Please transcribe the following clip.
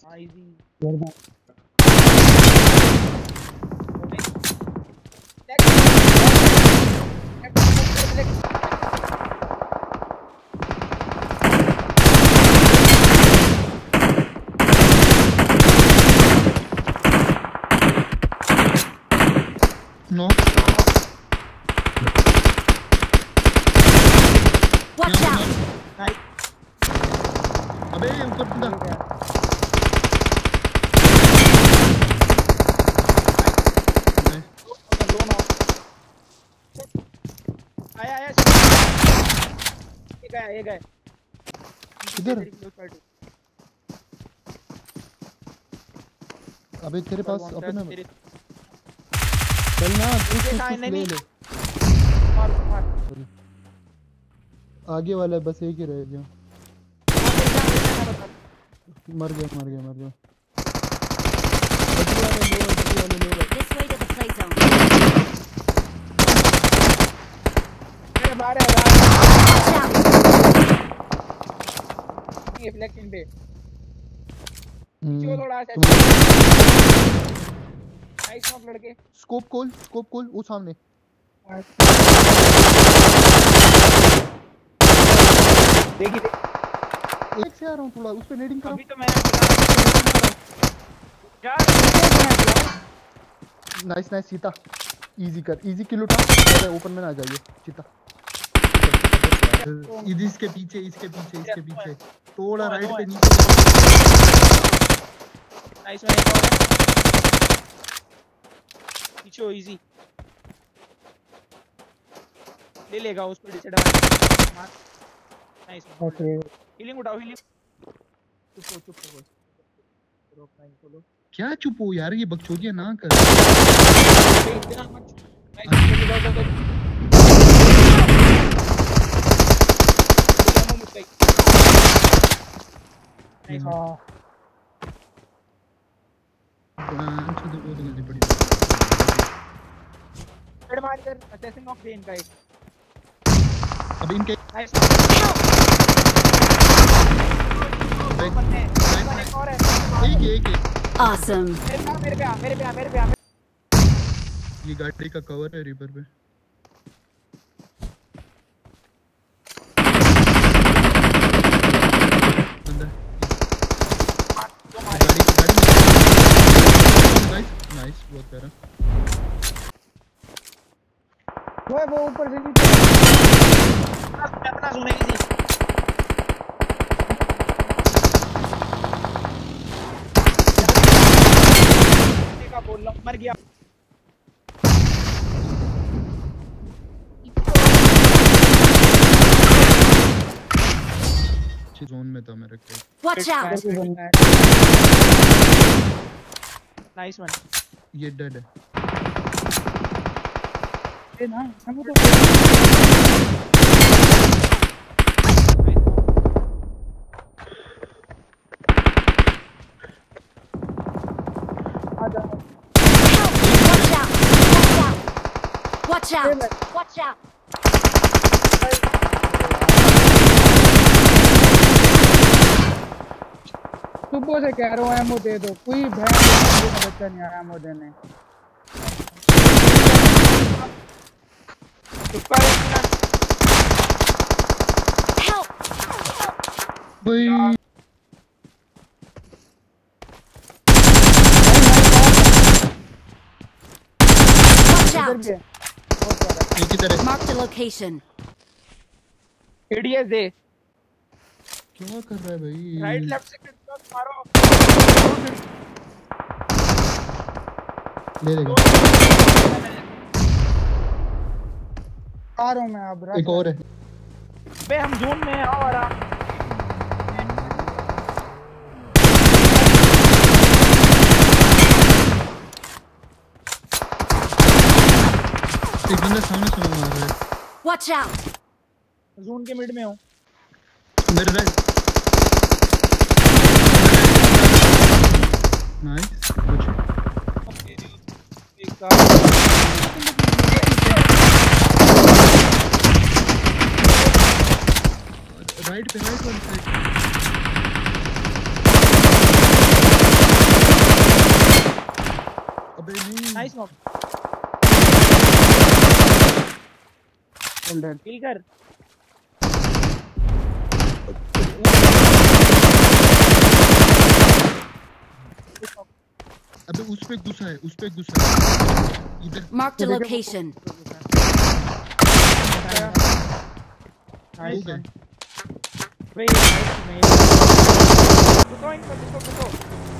Easy no Watch out! अबे ऊपर बंदा आया ये गए किधर? अबे तेरे पास अपना चल ना ले ले। आगे वाला बस एक ही रह गया। मर गया This way to the play zone. Watch out! ये फ्लैक्सिंग पे थोड़ा सा नाइस नॉक लड़के। स्कोप खोल वो सामने। देखिए एक से आ रहा हूँ थोड़ा उस पे नेडिंग करो। अभी तो मैंने नाइस चीता इजी किल उठा। अरे ओपन में ना जाइए चीता। इसके पीछे थोड़ा राइट पे नीचे। Nice one. एक और है पीछे इजी ले लेगा उस पे डिसाइड मार। नाइस ओके हीलिंग उठाओ चुप रोक नहीं चलो क्या चुप हो यार ये बकचोदियां ना कर। असेसिंग ऑफ द इनका एक अब इनके नाइस एक Awesome. मेरे पे आ ये गाड़ी का कवर है रिवर पे। नाइस बहुत प्यारा। वो ऊपर से अपना जोन है इजी का बोल रहा मर गया। अच्छी जोन में था मेरे को। Watch out! Nice one. ये डेड है। ये ना हम तो Watch out! सुबह से कह रहा हूँ एमओ दे दो कोई बहन बच्चा नहीं आया एमओ देने। भाई Watch out! Mark the location. ADS दे क्या कर रहा है भाई। राइट लेफ्ट से मारो ले लेगा। आ रहा हूँ मैं अब। एक और है बे हम जोन में हैं आओ आराम। एक बंदा सामने से मार रहा है। Watch out! जोन के मिड में हूँ। मेरे राइट। नाइस कुछ राइट वाली साइड। अबे नहीं nice knock all dead kill कर अबे उस पे घुसा है इधर Marked a location. नाइस गए। वेट नाइस रुको इनको रुको